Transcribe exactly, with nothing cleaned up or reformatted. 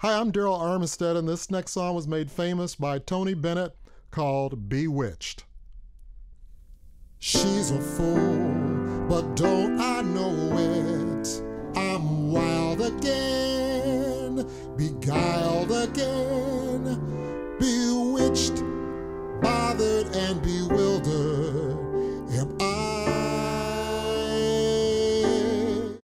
Hi, I'm Daryl Armistead, and this next song was made famous by Tony Bennett called Bewitched. She's a fool, but don't I know it? I'm wild again, beguiled again, bewitched, bothered and bewildered.